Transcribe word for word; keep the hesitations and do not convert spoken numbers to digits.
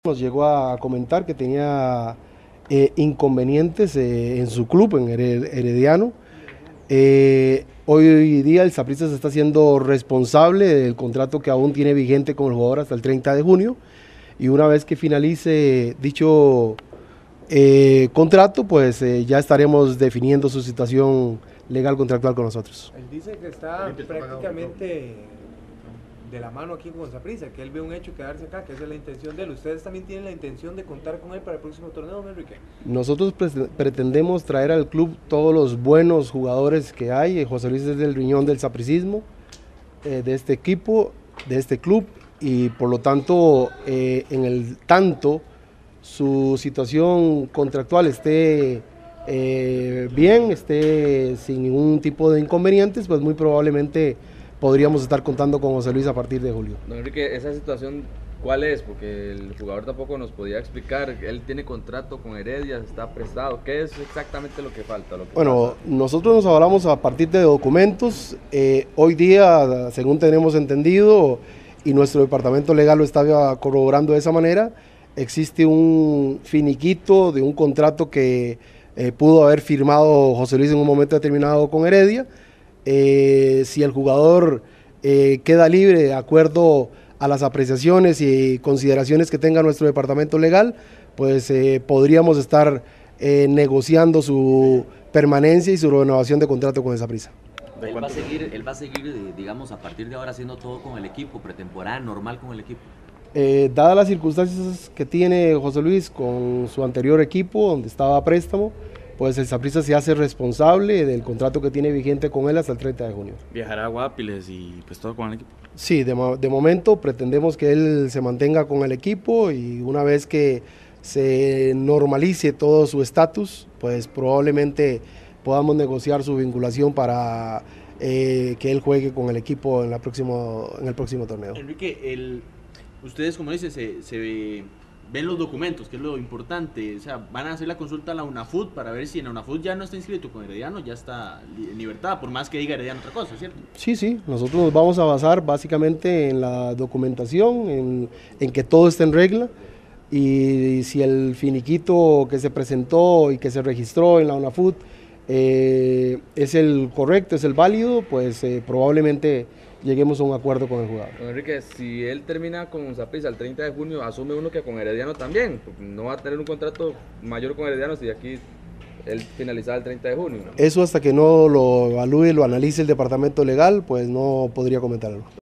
Nos llegó a comentar que tenía eh, inconvenientes eh, en su club, en Herediano. Eh, hoy día el Saprissa se está haciendo responsable del contrato que aún tiene vigente con el jugador hasta el treinta de junio, y una vez que finalice dicho eh, contrato, pues eh, ya estaremos definiendo su situación legal contractual con nosotros. Él dice que está prácticamente de la mano aquí con el Saprissa, que él ve un hecho quedarse acá, que esa es la intención de él. ¿Ustedes también tienen la intención de contar con él para el próximo torneo, don Enrique? Nosotros pre pretendemos traer al club todos los buenos jugadores que hay. José Luis es el riñón del sapricismo, eh, de este equipo, de este club, y por lo tanto, eh, en el tanto su situación contractual esté eh, bien, esté sin ningún tipo de inconvenientes, pues muy probablemente podríamos estar contando con José Luis a partir de julio. Don Enrique, esa situación, ¿cuál es? Porque el jugador tampoco nos podía explicar. Él tiene contrato con Heredia, está prestado. ¿Qué es exactamente lo que falta? Lo que bueno, pasa? nosotros nos hablamos a partir de documentos. Eh, hoy día, según tenemos entendido, y nuestro departamento legal lo está corroborando de esa manera, existe un finiquito de un contrato que eh, pudo haber firmado José Luis en un momento determinado con Heredia. Eh, si el jugador eh, queda libre de acuerdo a las apreciaciones y consideraciones que tenga nuestro departamento legal, pues eh, podríamos estar eh, negociando su permanencia y su renovación de contrato con el Saprissa. Él va a seguir, él va a seguir, digamos, a partir de ahora haciendo todo con el equipo, pretemporada, normal con el equipo. Eh, dadas las circunstancias que tiene José Luis con su anterior equipo, donde estaba a préstamo, pues el Saprissa se hace responsable del contrato que tiene vigente con él hasta el treinta de junio. Viajará a Guapiles y pues todo con el equipo. Sí, de, de momento pretendemos que él se mantenga con el equipo, y una vez que se normalice todo su estatus, pues probablemente podamos negociar su vinculación para eh, que él juegue con el equipo en, la próximo, en el próximo torneo. Enrique, el, ustedes, como dicen, se, se ven los documentos, que es lo importante. O sea, van a hacer la consulta a la UNAFUT para ver si en la UNAFUT ya no está inscrito con Herediano, ya está en libertad, por más que diga Herediano otra cosa, ¿cierto? Sí, sí, nosotros nos vamos a basar básicamente en la documentación, en, en que todo esté en regla, y si el finiquito que se presentó y que se registró en la UNAFUT eh, es el correcto, es el válido, pues eh, probablemente lleguemos a un acuerdo con el jugador. Don Enrique, si él termina con Saprissa el treinta de junio, asume uno que con Herediano también. No va a tener un contrato mayor con Herediano si aquí él finalizaba el treinta de junio. Eso hasta que no lo evalúe, lo analice el departamento legal, pues no podría comentarlo.